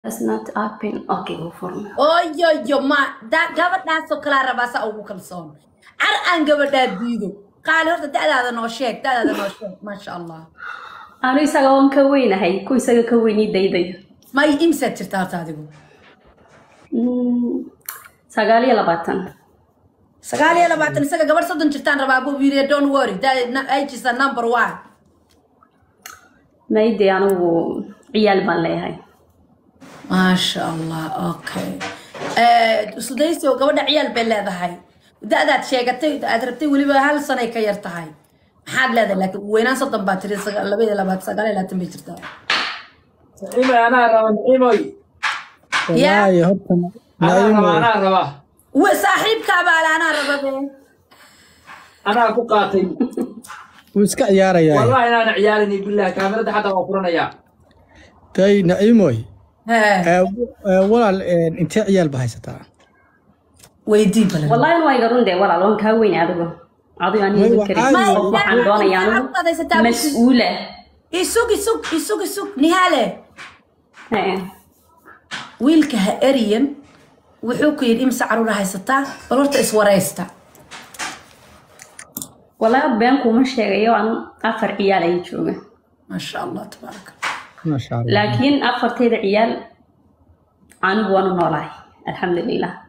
That's not open. Okay, go for me. Oh, yo, ma, that government that's so clear about our vocal song. I'm going to do. قال هذا ده no shake ده no shake ما شاء الله. أنا يسألون كوينة هاي كوي سأل كويني داي. ما يمسك ترتار تادقو. سأقالي على باتن. سأقالي على باتن سأقال قبل صدق ترتان ربابو بيري don't worry ده أي شيء number one. ما يدي أنا وعيال بالله هاي. ما شاء الله أوكي. سودايسي وقبل عيال بالله ده هاي. ده شيء قتي أدربتي ولي بهال سنة كيرتهاي حاد لا لكن وين صدق باتري سقال لبي لا بات سقال لا تمي ترتاح إما أنا رام إيموي يا أنا رام وصاحب كابال أنا ربابي أنا أكو قاتل وسكا يا ريال والله أنا عيالني بالله كاميرا ده حتى وفرنا يا تاي نعيموي ولا أنت عيال بهايستا ويدي بلا والله أنا وايد ده ولا لون كوين عادي يعني يذكر ما عندنا يعني مسؤولة يسوق نهاله ويلك هأريم وحوكي إمس عرونا هايستا بلورت إسوريستا والله بينكم مش شيء عن أفر عيال يجوا ما شاء الله تبارك ما شاء الله لكن أفر تيد عيال عن بوانو نولاي الحمد لله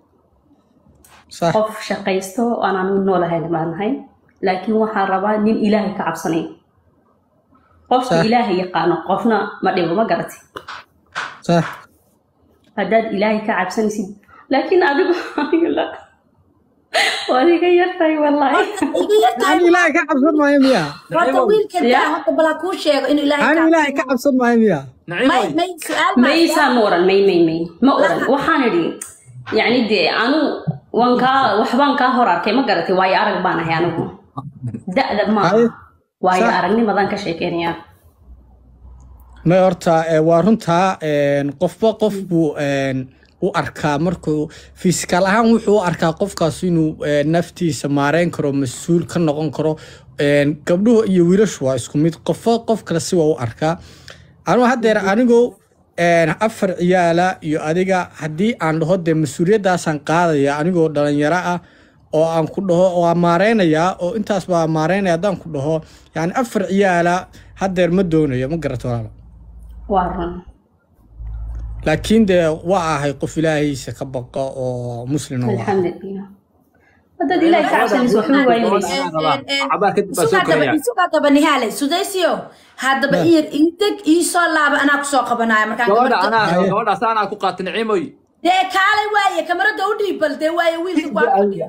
صح قف شقيستو أنا نولا هاي لما هاي لكن وحربا نين إلهي كعبصني قف إلهي يقانا قفنا ما ديبو ما قرتي صح هداد إلهي كعبصني سيد لكن أدب لا وأنا يرتاي والله أنا إلهي كعبصن ما يميا رد ويل كده هات بلاكوش إنه إلهي أنا إلهي كعبصن ما يميا ما سؤال ما يسامورا ما أورا وحاندي يعني دي أنا وحبان كهورا كي ما قرتي واي أرق بانا هي أنا ده ما واي أرقني ما ذنك شيء كينيا ما يرتا وارنتا قف بو وأركا مركو في سكالها وحو أركا قف كاسينو نفتي سمارين كرو مسؤول كنا كرو قبله يويرش واسكميت قف كلاسي وأركا أنا هادير أنا جو afar ciyaala iyo adiga hadii aan dhaho de mas'uuliyadaasan qaadaya anigoo dhalinyaro ah oo aan ku dhaho oo maareynaya oo intaas baa maareynaya hadaan ku dhaho yani afar ciyaala hadeer ma doonayo ma garato walaal waaran laakiin de waa ahay qof ilaahiisa ka baqa oo muslim ah alxamdulillah هذا إلهي كعبسني سوحوا وين سوق طب نهالي سودايسيو هذا بقير إنتك يسول لعب أنا كسوق بنايا مركان كمان أنا أكو قاتل عيموي ده كالي وايه كاميرا دودي بل ده وايه ويل دودي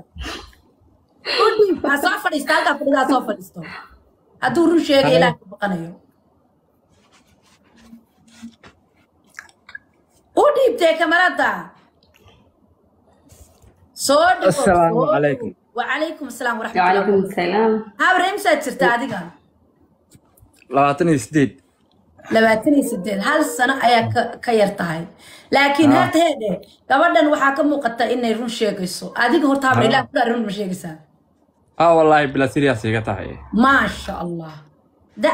بسافر استاجا فريدا سافر استو أدور شيء إلى بقنايو ودي بتاع كاميرا ده السلام عليكم وعليكم السلام ورحمة الله وعليكم السلام هاو رمسة ترتادي كان لواتني سديد سدين هالسنة أيا كيرتهاي لكن هاد هذا قبلنا وحاكم مقطع إنه يرون شيء قصو أديك هو تابع لا كل يرون مش قصة والله بلا سيريس يقطعي ما شاء الله ده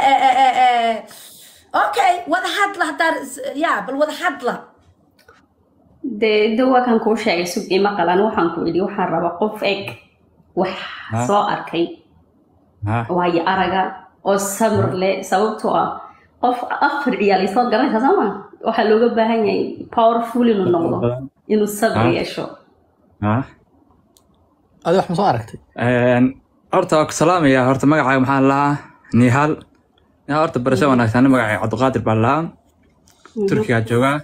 أوكي وذا حطله دار يا بل وذا حطله دوا كان كل شيء سوق مقالان وحن كودي وحرب قف إك صار كي وهي أرجع والصبر له سببته قف أفر عيالي صار جرى زمان وحلو بهني powerful إنه النقطة إنه الصبر يشوا هذا واحد مصاركتي أرتا كسلام يا أرتا مقعي محل الله نهال يا أرتا برشلونة ثاني مقعي عبد القادر بالله تركيا جوا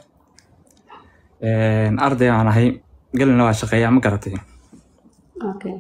أرضي أنا هي قلنا نوع شقية ما قرتي أوكي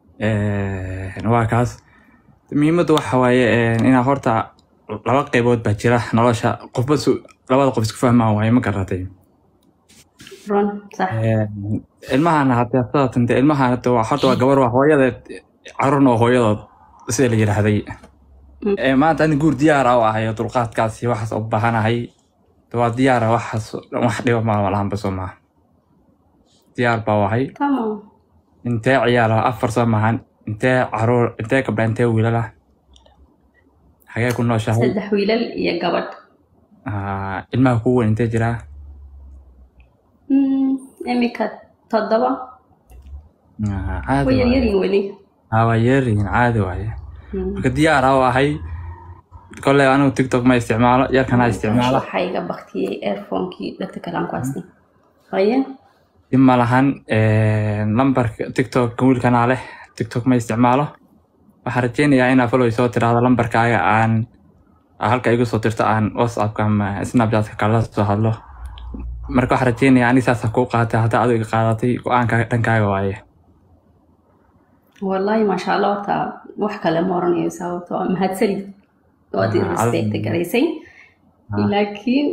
نواكاس مهمة وحواي إنها هرتا لو قيبود بجرا نلاشا قف بس لو قف سكفه ما هو ما قرتي رون صح المها أنا حتى صارت أنت المها تو حتى جوار وحواي عرنا وحواي سيل جرا هذي ما أنت نقول ديار أو هي طرقات كاسي واحد أبهنا هي تو ديار واحد ما ولا هم بس ما ديار باوهي تمام انت عيال أفر سمعان انت عرور انت قبل انت ويلا حاجة كنا شهود سدح ويلل يا قبض المها هو انت جرا إمك تضبع عادي ويري ولي يرين عادي وايه كديار هو هاي كل أنا تيك توك ما استعماله يركن هاي استعماله حاجة بختي إيرفون كي بدك كلام كويسني طيب إما لهن نمبر تيك توك كمل كان عليه تيك توك ما استعماله وحرتين يا أنا فلو يصوت هذا نمبر كايا عن هالك يجو صوتيرت عن واتساب كم سناب شات كلا صهله مركو حرتين يعني ساس حقوق هذا عدو قاعدتي وأنا كان كايا وايه والله ما شاء الله تا وح كلام وراني يسوي مهتسلي وادي ريسبكت كريسي لكن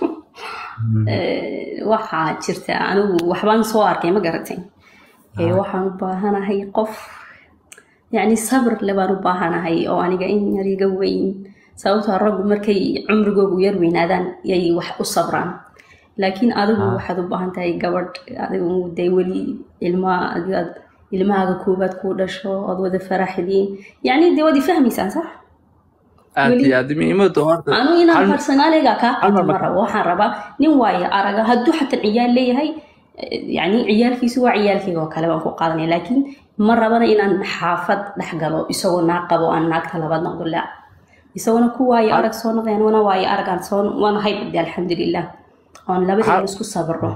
waxaa jirta anigu waxbaan soo arkay ma garatay waxaan u baahanahay qof yani sabr le baan u baahanahay oo aniga in yariga weyn sababtoo raggu markay cumrigoogu yar weynaadaan yay wax u sabraan laakiin adigu waxaad u baahan tahay gabadh adigu day weli ilmahaaga koobaad ku dhasho ood wada faraxdiin yani dee wadi fahmaysaan sax aad muhiimadu horta anu inaan personaliga ka mara waxaan rabaa nin waayo araga hadduu xataa ciyaal leeyahay yani ciyaalkiisu waa ciyaalkayga oo kale baan ku qaadanaya laakiin ma rabana inaan xaafad dhex galo isagoo naag qabo aan naagta labaad noqdo la isagona ku waayo arag soo noqdeen wana waayo aragaan soo waan haybdi alxamdulilah oon labadii isku sabro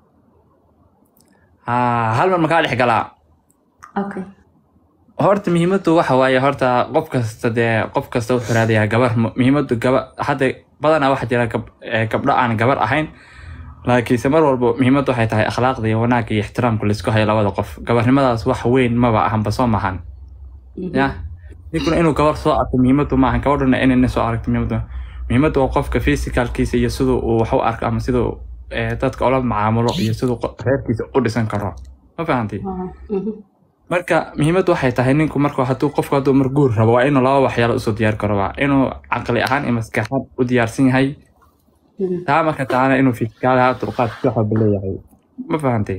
hal mar makaa dhex galaa okay horta muhiimadu waxa waaye horta qof kasta wuxuu raadayaa gabar muhiimadu hadda badanaa waxa jira gabdho aan gabar ahayn laakiinse mar walba muhiimadu waxay tahay akhlaaqda iyo wanaagga iyo ixtiraamka laisku hayo labada qof gabarnimadaas wax weyn maba ahanba soo maahan ya ninkuna inuu gabar soo arko muhiimadu maahan gabadhuna inayna soo aragto muhiimadu waa qofka physicalkiisa iyo siduu uu wax u arko ama siduu dadka ula macaamulo iyo siduu reerkiisa u dhisan karo ma fahantay marka muhiimadu waxay tahay ninku marka hadduu mar guur rabo waa inuu laba waxyaalo usoo diyaar karo waa inuu caqli ahaan iyo maskaxaad u diyaarsan yahay taa marka taana inuu fiskaalaha dulqaad si waxba leeyahay ma fahantay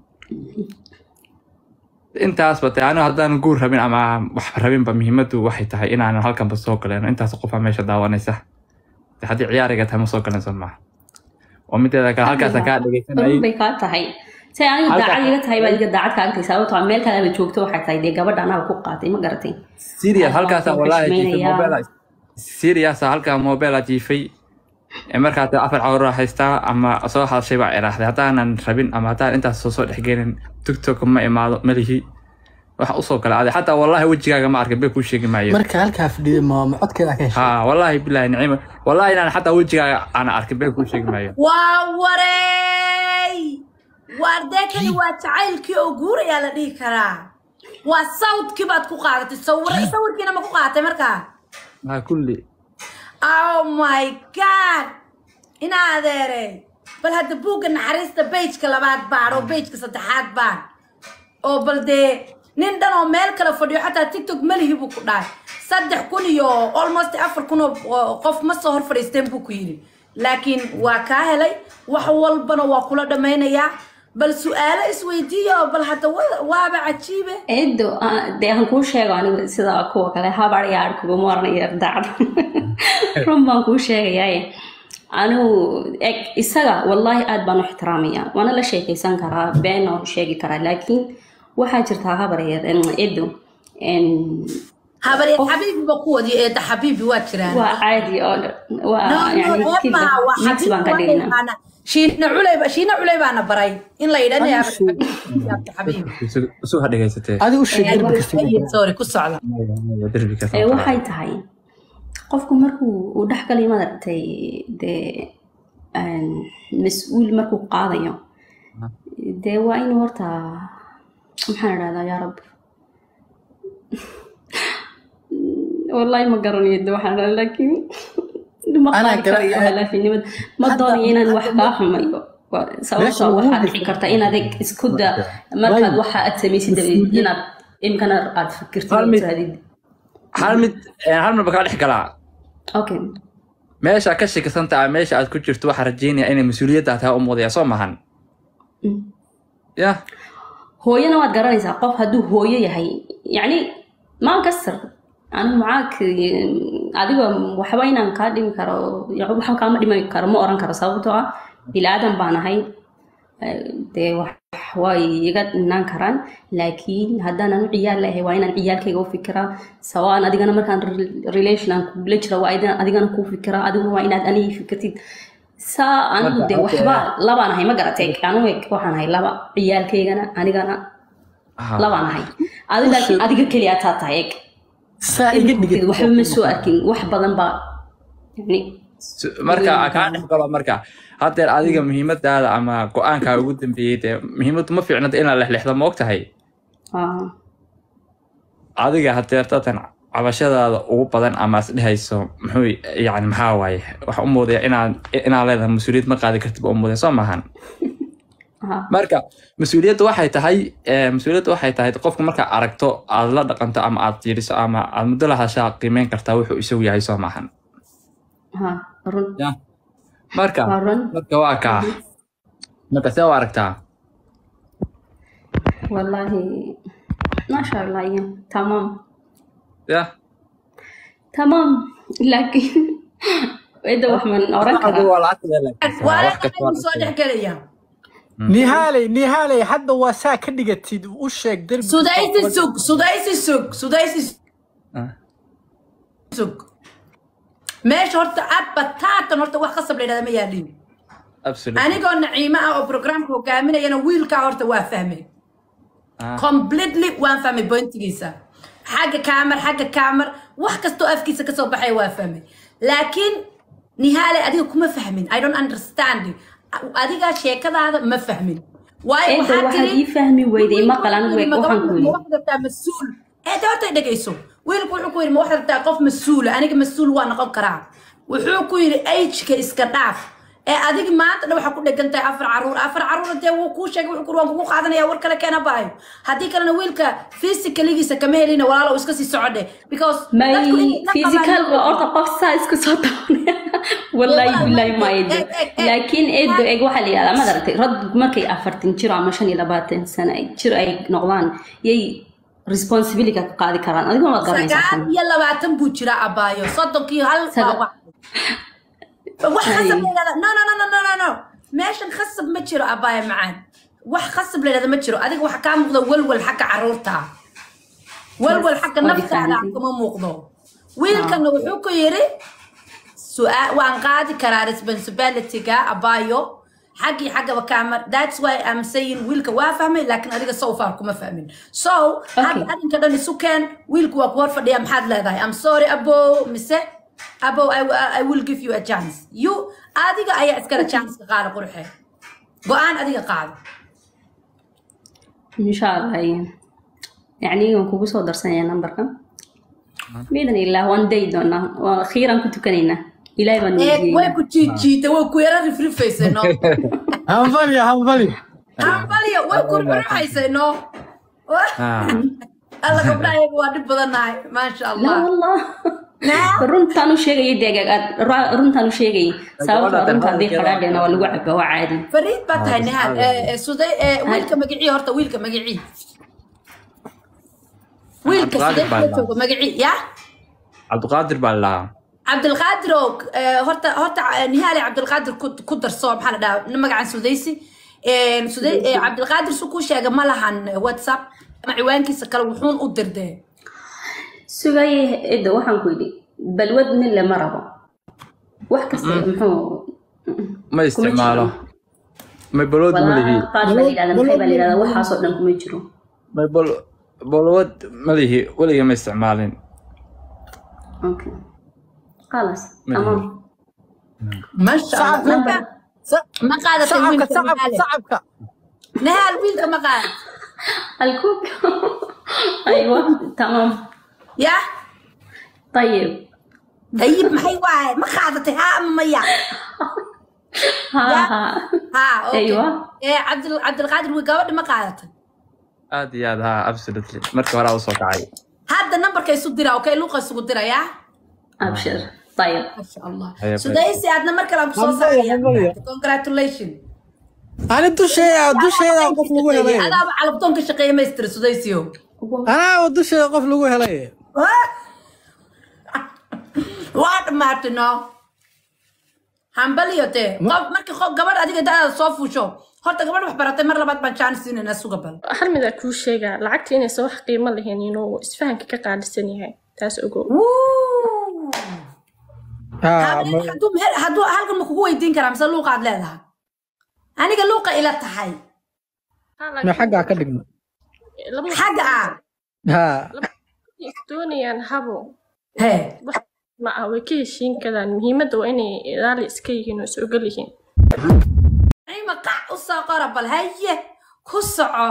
intaasba tahay anigu haddaan guur rabin ama wax rabinba muhiimadu waxay tahay inaanan halkanba soo galeen intaas qofaa meesha daawanaysa haddii ciyaariga tahay ma soo galeen soo maaha oo mideeda kale halkaasa kaa dhegeysanayay bay kaa tahay say aniga daacad iga tahay baad iga daacad ka agtay sababtoo meel kale aad joogto waxay tahay dee gabadha anaga ku qaatay ma garatay serious halkaas wallahi jiifay mobile serious halka mobile jiifay markaad afar cawra haystaa ama soo hadashay baa iraahday haddaanan rabin ama haddaan intaas soo dhexgelin tiktok ma imaado malihi waxa usoo kala aaday xataa wallahi wajigaaga ma arkay bay ku sheegi maayo marka halkaa fadhiyo ma codkeeda ka heshay wallahi billahi nicimo wallahi inaan xataa wajigaaga aan arkay bay ku sheegi maayo waa wareey واردكني واتعايلكي او غوريا لا دي كرا وصوتكي باد كو قادتي صوركينا ما كو قادتي marka ما كلي oh my god ina adeere bal hada buuga naxariista page-ka labaad baaro page-ka saddexaad baan oo bal de nin dhan oo meel kala fadhiyo xataa tiktok malihi buu ku dhaay 3,000 iyo almost 4,000 qof ma soo hor fadhiisteen buu ku yiri laakiin waa ka helay wax walbana waa kula dhameynaya بل سؤال اسويديو بل حتى وابع عجيبة إدو ده هنكون شيء يعني سيدا أكو كله هابار ياركو بمورنا يرداد رمبان كون شيء يعني أنا إسقى والله أدبان احترامية وأنا لا شيء كيسان كرا بينه شيء كرا لكن وحاجرتها هابار إدو إن هابار حبيبي بقوة دي إيه حبيبي واتران وعادي يعني كذا نفس بانكدينا شينا علي أنا براي إن لا يدني يا حبيبي سو هذا جالسته هذا وش سوري كوس على waxay tahay qofku markuu uu dhax galay madartay de mas'uul markuu qaadayo de waa inuu horta maxaan raadaa ya rab wallahi ma garanayo waxaan laakiin أنا قرأت ما ضاني إن الوحدة حمايو سواء وحدة كرتا إن ذيك إسكودا مركز وحدة أتسميسي دبي إن إمكان أتفكر تاني هالمد بقى لح كلا أوكي ماشي أكشي كسنت ماشي أذكر شفت واحد رجيني أنا مسؤوليتها أم وضيع صومهن يا هو ينواد قراني ساقف هدو هو يهي يعني ما كسر أنا معاك adiga waxba inaan ka dhimi karo waxaan ka dhimi karo ma oran karo sababtoo ah bilaadan baan ahay dee way iga dhinaan karaan laakiin haddaan anu ciyaal leeyahay waa inaan ciyaalkayga u fikiraa sawaan adigana markaan relation aan kugula jira waa adigana kuu fikiraa adiguna waa inaad anigii fikirtid saa anigu dee waxba labaan ahay ma garatay anu waxaan ahay laba ciyaalkaygana anigana labaan ahay adiga keliya taa tahay eg waxba ma soo arkin wax badan baa yani marka kaa dhex galo marka haddeer adiga muhiimadaada ama go-aankaa ugu dambeeyey dee muhiimaddu ma fiicnada inaad lexlexdo ma og tahay adiga haddeer datan cabashadaada ugu badan ama is dhehayso muxuu yani maxaa waaye waxaa u moodaya inaad leedahay mas-uuliyad ma qaadi kartid ba u moodaya soo maahan marka mas-uuliyadda waxay tahay qofku markaa aragto aad la dhaqanto ama aad fiiriso ama aad muddo la hadashaa qiimeyn kartaa wuxuu isagu yahay soo maahan marka waa kaa marka see u aragtaa wallahi maasha allah iyo tamam tamam laakiin ida wax man oran karaa soo dhex gelaya نهالي حتى وساك دقتي وشك درب سدايس سوق ماشي هرت بتاتا هرت wax qasab leeyahay ma yaalin aniga naciima oo programka hogaaminayna wiilka horta waa fahmay completely waan fahmay pointigiisa xagga kaamar wax kasto afkiisa ka soo baxay waa fahmay laakiin nihaale adiga kuma fahmin I don't understand adiga sheekadaada ma fahmin waayo waxa ii fahmi weyday ma qalan waxaan ku yiri waxda mas'uul horta dhageyso wiilku wuxuu ku yiri ma waxda qof mas'uul aniga mas'uul waa noqon karaa wuxuu ku yiri age-ka iska dhaaf adiga maanta waxa ku dhagantahay afar caruur intee uu ku sheegay wuxuu waan kugu qaadanaya war kale keena baayo hadii kalena wiilka physically-giisa kama helina walaalo iska sii socode because physical orta qof size ku soo taabnay wallahi billahi ma yidhi laakiin eeg waxa la yiraahdaa ma dartay rad markay 40 jir ama 25 sano jir ay noqdaan yay responsibility ka qaadi karaan adiga ma garanaysaa 20 buu jira abaayo 30 hal wax khasab leeyahay no meeshan khasab ma jiro abaayo macaan wax khasab leeyahay ma jiro adiga waxa ka muuqda walwal xagga caruurta walwal xagga naftaada kuma muuqdo wiilkana wuxuu ku yiri su'aal waan qaadi karaa responsibility-ga abaayo xagga kaamar that's why I'm saying wiilka waa fahmay laakiin adiga so far kuma fahmin so hadda adinka dhan isu keen wiilku waa ku hor fadhiya maxaad leedahay I'm sorry abo I will give you a chance you adiga ayaa iskala chance ka qaada qurxe go'aan adiga qaado insha Allah yani waan kugu soo darsanaya numberka midan ilaa one day doona waa akhiran ku tukanayna ilaahay baan noo way ku jiita way ku yara rifrifayseeno hanbali way ku rifrifayseeno alla gabdhaha waa dhib badanahay maasha Allah wallah runtaan u sheegay deegaag runtaan u sheegay sababta runtaan day qaraadheena waa lagu cabaa waa caadi fariid baa tahay nahal suday wiilka magacii horta wiilka magacii wiilka suday jooga magacii ya Abdulqaadir baa la Abdulqaadir horta nihali Abdulqaadir ku darso maxaa la dhahaa magacan sudaysi suday Abdulqaadir soo ku sheega ma lahan WhatsApp ama ciwaankiisa kale wuxuun u dirday sugay ida waxaan ku yidhi balwad nin lama rabo wax kasta muxuu ma isticmaalo ma balwad ma lihi qaar baa yiraahdaa waxaas oo dhan kuma jiro ma balwad ma lihi waliga ma isticmaalin okay خلاص تمام ما شاء الله ما قاعدة صعبك نهال ويلك ما قاعد الكوك ايوه تمام يا طيب ما هي واحد ما قاعدة ها ميا ها ايوه عبد القادر وقاعد ما قاعدة عادي ها absolutely مركب ورا وصوت عالي هذا النمبر كيسو ديرا اوكي لوقا يسو ديرا يا ابشر طيب ما شاء الله سدايسي عندنا مركب عم بصوص congratulations انا دوشي قف لوgu helay انا على بطونك شقيه ماستر سدايسيو انا دوشي قف لوgu helay what matter now hambaliyo dee qof markii gabadh adiga da'da soo fuusho horta gabadh wax baratay mar labaad baan chance siinayna suga bal hal mid aan kuu sheegaa lacagta inaysan wax qiimo lahayn inuu isfahanka ka qaalisan yahay taas ogow hadduu halkan ma kugu weydiin karaa mise luuqaad leedahay aniga luuqa ila tahay ma xaggaa ka dhigno xagga doonayaan habo hee ma ah way ka heshiin karaan muhiimadda waa inay ilaali iska yihiin oo is ogol yihiin ima qac u soo qora bal haye ku soco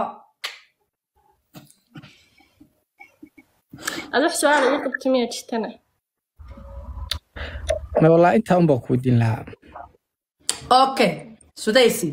ad wax su-aal iga qabta miyaa jirtana ma wallaahi intaa unbaa ku weydiin lahaa okay sudaysi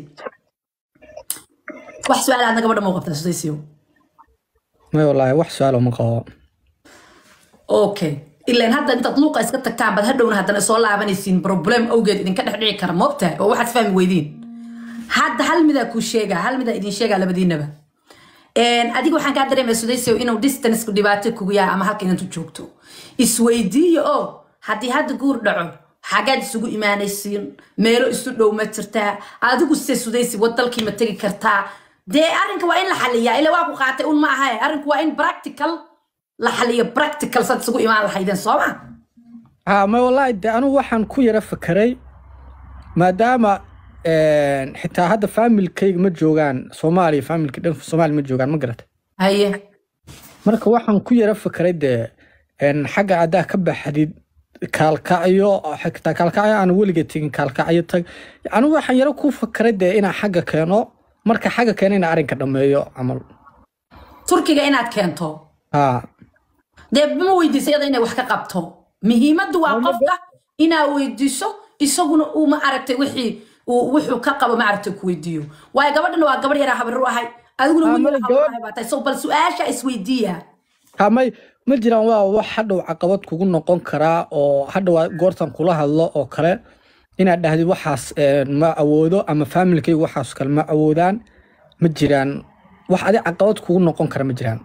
wax su-aal aadna gabadha mau qabtaa sudaysiyo ma wallaahi wax su-aal uma qabo okay ilaan hadda intaad luuqa iska tagtaan baad hadhowna haddana soo laabanaysiin problem awgeed idinka dhex dhici kara moogtahay oo waxaad fahmi weydiin hadda hal midaa kuu sheegaa hal midaa idin sheegaa labadiinaba adiga waxaan kaa dareemaya sudaysiyo inuu distanceku dhibaato kugu yahay ama halka inantu joogto isweydiiyo oo haddii hadda guur dhaco xagaad isugu imaanaysiin meelo isu dhow ma jirtaa adigu se sudaysi wadalkii ma tegi kartaa dee arrinka waa in la xaliyaa ila waa ku qaatay un ma ahaye arrinku waa in practical la xaliyo practical sad isugu imaan lahaydeen sooma ma wallaahi de anugu waxaan ku yara fakaray maadaama xitaa hadda faamilkayga ma joogaan soomaaliya faamilka dhan soomaaliya ma joogaan ma garata haye marka waxaan ku yara fakaray dee xagga adaa ka baxdid kaalkacyo xitaa kaalkacyo aan weliga tegin kaalkacyo tag anigu waxaan yara ku fakaray dee inaan xagga keeno marka xagga keeno inaan arrinka dhammeeyo camal turkiga inaad keento dee ma weydiisa iyada inay wax ka qabto muhiimaddu waa qofka inaa weydiiso isaguna uu ma aragtay wixii wuxuu ka qabo ma aragtay ku weydiiyo waayo gabadhana waa gabadh yaraa habar u ahay adiguna wiil baa tahay so bal su-aasha isweydiiya hamay ma jiraan waa wax hadhow caqabad kugu noqon karaa oo hadhow goortan kula hadlo oo kale inaad dhahdid waxaas ma awoodo ama faamilkaygu waxaas kale ma awoodaan ma jiraan wax adi caqabad kugu noqon kara ma jiraan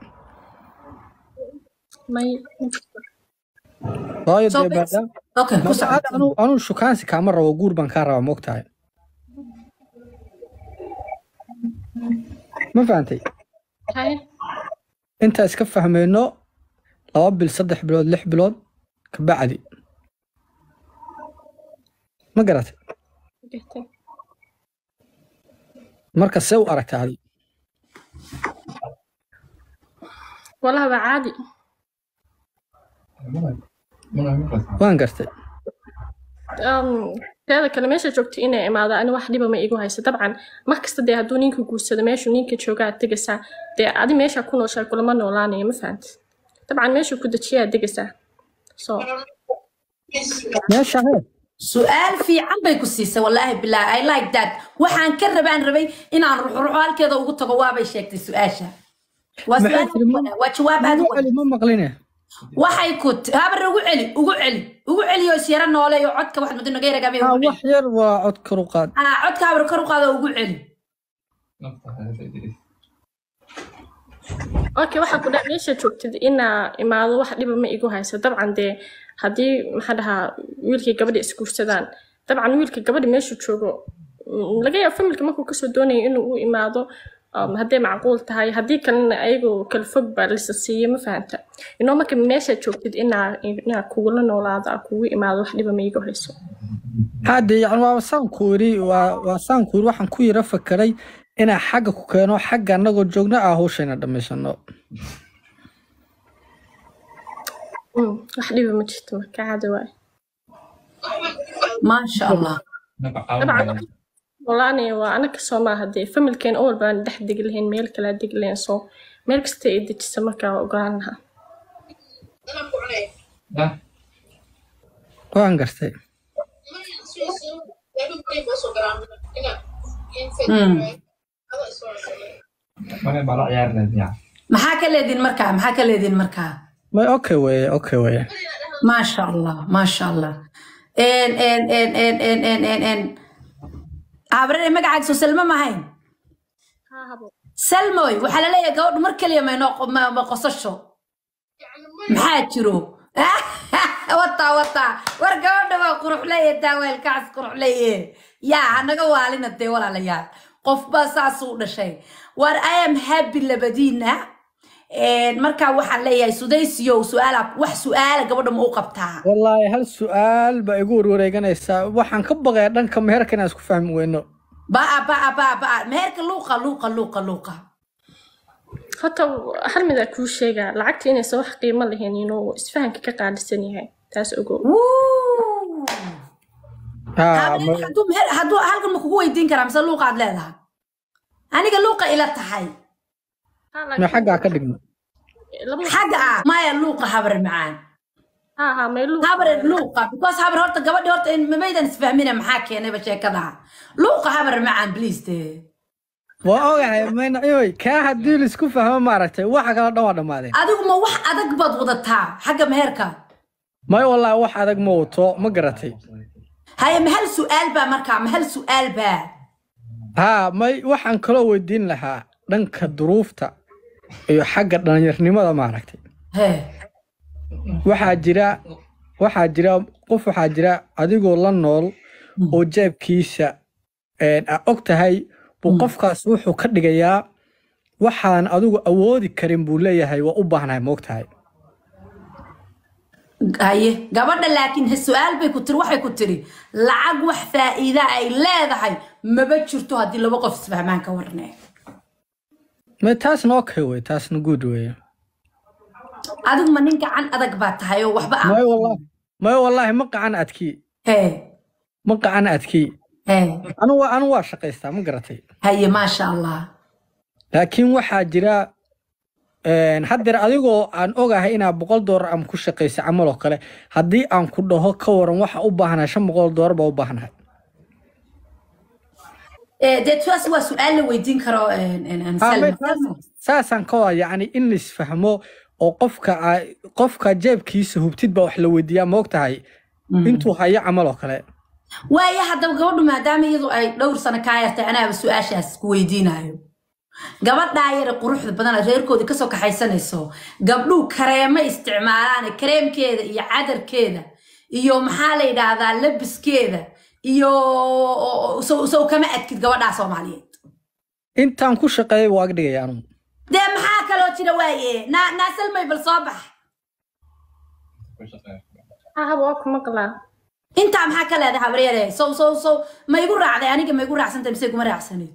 anuu shukaansi kaama rabo guur baan kaa rabaa moogtahay ma fahantay intaa iska fahmayno 2 bil 3 bilood 6 bilood ka bacdi ma garatay marka see u aragtaa adi والله بعادي waan gartay هذا كلام ماشي جوكتي إني ما هذا أنا واحد ما يجوا هاي طبعا ما كست ده هدو نينك جوسة ده ماشي نينك شوقة تجسا ده عادي ماشي أكون وشار كل ما نولاني ما فهمت طبعا ماشي كده شيء تجسا ماشي سؤال في عم بيكسيسه والله بالله I like that وحن كرب عن ربي إن عن روح كذا وقلت جواب الشيء السؤال وجواب هذا ما مقلينه waxay ku habar ugu celi oo siyara noole iyo codka wax madina geera gaabay wax yar waa cod kor u qaad codka habar kor u qaado ugu celi okay waxa ku dhac meesha joogtid ina imaado wax dhiba ma igu hayso dabcan de hadii maxaa dhahaa wiilkii gabadha iskuursadaan dabcan wiilkii gabadha meesha joogo laga yaabo familka markuu kasoo doonayo inuu u imaado haddii macquul tahay haddii kalena ayagoo kala fog baa lisa siiye ma fahanta inoo marka meesha joogtid inaa kugula noolaado kugu imaado wax dhiba ma igu hayso hadde yani waa saan ku yiri waxaan ku yira fakaray inaa xagga ku keeno xagga anagoo joogna hawshayna dhamaysano wax dhiba ma jirto marka caadi waay maasha allah والله أنا وأنا كسوما هدي فمل كان أول بان دح دقلهن ميل كلا دقلهن صو ميل كسته إيدي تسمكا وقرانها. وان قرتي. محاكا لذين مركا. ما أوكي ويا. ما شاء الله. إن عبرنا مقعد سلمى ما هين سلمى وحلا ليه قول مركل يا ما قصشوا محاجروا وطا ورقة قروح ليه داويل كعس قروح ليه يا أنا قوالين الدي ولا ليال قف بس عصور شيء ور I am happy لبدينا marka waxaan leeyahay sudaysiyo su'aal wax su'aal gabadha ma u qabtaa wallahi hal su'aal ba igu wareeganaysa waxaan ka baqay dhanka meherka inaan isku fahmi weyno ba meherka luuqa hata hal mid ku sheega lacagta inay soo wax qiimo lahayn inuu isfahanka ka qaalisan yahay taas ogow haduu halkan ma kugu weydiin karaa mise luuqa aad leedahay aniga luuqa ila tahay ما حاجة أكلم حاجة ما يلوقة حبر معان ما يلوقة حبر اللوقة بس حبر هرت قبل هرت إن ما يدن سفهمينا محاكي أنا بشيء كذا لوقة حبر معان بليز تي يعني من أيوة كهدي السكوفة هم معركة واحد على دوار ما ذي أدوك ما واحد أدق بضغطها حاجة مهركة ما والله واحد أدق موتو ما قرأتي هاي مهل سؤال با مركع مهل سؤال با ها ما واحد كلو الدين لها لأنك ظروفته iyo xagga dhalinyarnimada ma aragtay waxa jira qof waxa jira adigoo la nool oo jeebkiisa og tahay buu qofkaas wuxuu ka dhigayaa waxaan adigu awoodi karin buu leeyahay waa u baahnahay ma ogtahay haye gabadha laakiin su'aal bay ku tiri waxay ku tiri lacag wax faa'iido ay leedahay maba jirto haddii laba qof isfahmaan ka warnay ما تاسنا أوكي وي تاسنا جود وي أدوك ما نينك عن أدك باتهاي وحبا ما والله مقع عن أتكي مقع عن أتكي أنا واشق يستا مقرتي هي ما شاء الله لكن واحد جرا نحضر أديكو أن أوجه هنا $100 أم كل شيء قيس عمله كله هدي أن كله هو كورن واحد أوبهنا شم $100 بأوبهنا ده تواس سؤال ويدين كرو إن ساسا كوا يعني إنس فهمه أو قفك جاب كيس هو بتتبع وحلويديا موقتها أنتو هاي عمله كله ويا حدا قبل ما دام يضو أي دور سنة كايرت أنا بسؤال شاس ويدينه قبل داير قروح بدنا غيركو دي كسو كحيسان يسو قبلو كريم استعمالان كريم كذا يا عدر كذا يوم حالي دا لبس كذا سو كما أكيد قبل Soomaaliyeed intaan ku shaqeeyay waa agdhigayaan de maxaa kale oo jira waaye naasalmay bal soo bax waa kuma qala inta maxaa kale leedahay habriyade so ma igu raacday aniga ma igu raacsantay mise kuma raacsaneed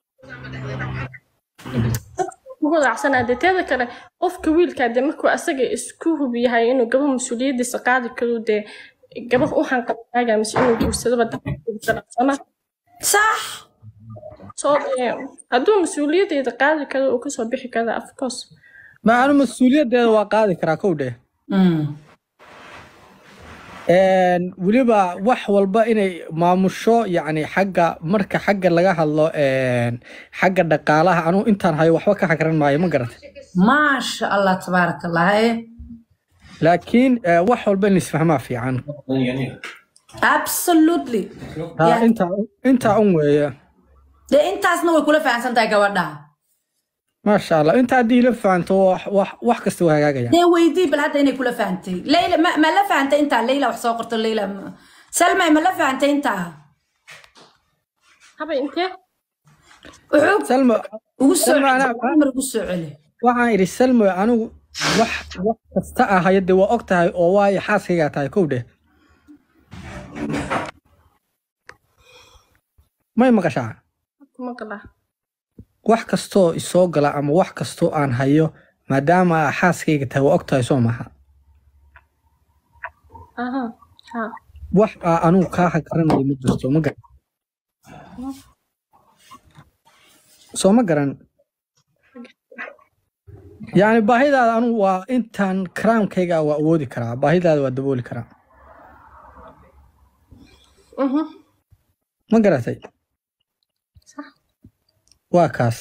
ugu raacsanaade teeda kale qofka wiilka de markuu asaga isku hubiyahay inuu gabo mas'uuliyadiisa qaadi karo de gabadh u hanqaltaaga mise inuu guursado badana صح hadduu mas'uuliyaddeeda qaadi karo oo ka soo bixi kara of course ma aanu mas'uuliyaddeeda waa qaadi karaa kow dheh weliba wax walba inay maamusho yani marka xagga laga hadlo xagga dhaqaalaha anu intaan hayo waxba ka xakaran maayo ma garatay maasha allah tabaaraka allah laakiin wax walba in isfahmaa fiican absolutely inta weeye de intaasna way kula fahansantahay gabadha ما شاء الله انت عدي لفانت wax kasta waa hagaagaya de weydii bal hadda inay kula fahantay Leila ma la fahantay inta Leila wax soo qorto Leila Salma ma la fahantay inta haba intee Salma ugu soo mar ugu soo celi waxaan iri Salma anigu wax kasta ah hay'adda waa ogtahay oo waay xaaskayga tahay kowdhe may maqashaa kuma qala wax kasto isoo gala ama wax kasto aan hayo maadaama xaaskayga tahay waa ogtahay soo maaha wax anu ka xaqranayo ma jirto ma garan soo ma garan yani baahidaada anu waa intaan karaamkayga waa awoodi karaa baahidaada waa dabooli karaa ma garatay waa kaas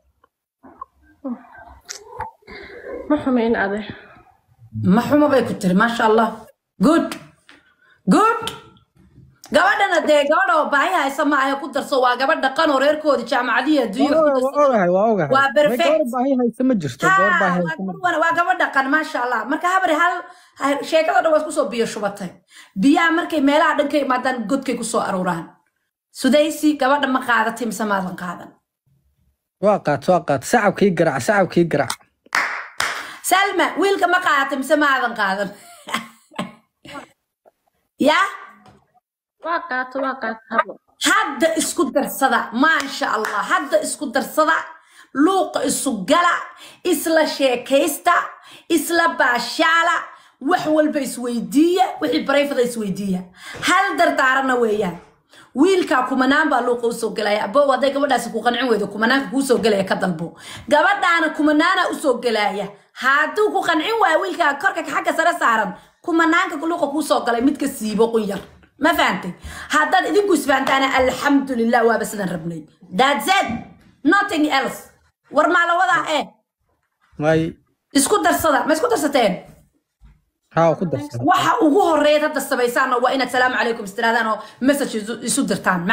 ma xumayn ade ma xumo bay ku tiri ma sha Allah good gabadhana dee gabadha oo baahi haysa ma aha ku darso waa gabadh dhaqan oo reerkooda jaamacadiya adduunyo ku darso waa perfect baahi haysa ma jirto goor baahi waa gabadh dhaqan maasha Allah marka habari hal sheekada dhan waa isku soo biyo shubatay biyaha markay meelaha dhan ka imaadaan godkay ku soo aruuraan sudaysi gabadha ma qaadatay mise maadan qaadan waa qaat sacabkii garac Salma wiilka ma qaadatay mise maadan qaadan ya waa qaato habo hadda isku darsada maasha Allah hadda isku darsada luuqa isu gala isla sheekaysta isla baashaala wax walba isweydiiya wixii barayfada isweydiiya hal dardaarana weeyaan wiilka kumanaan baa luuqa u soo galaya abo waday gabadhaas ku qancin weydo kumanaanka ku soo galaya ka dalbo gabadhaana kumanaana u soo galaya hadduu ku qancin waayo wiilka korka xagga sare saaran kumanaanka luuqa ku soo galay mid ka siibo qoyar ما فهمتي هذا إذن كوس فهمتنا الحمد لله وابسنا ربني that's it nothing else ورما على وضع إيه ماي اسكت درصدا ما اسكت درصتين ها اسكت درصدا وها وجوه الريت هذا السبيسان وإنك سلام عليكم استرادان مسج يسود درتان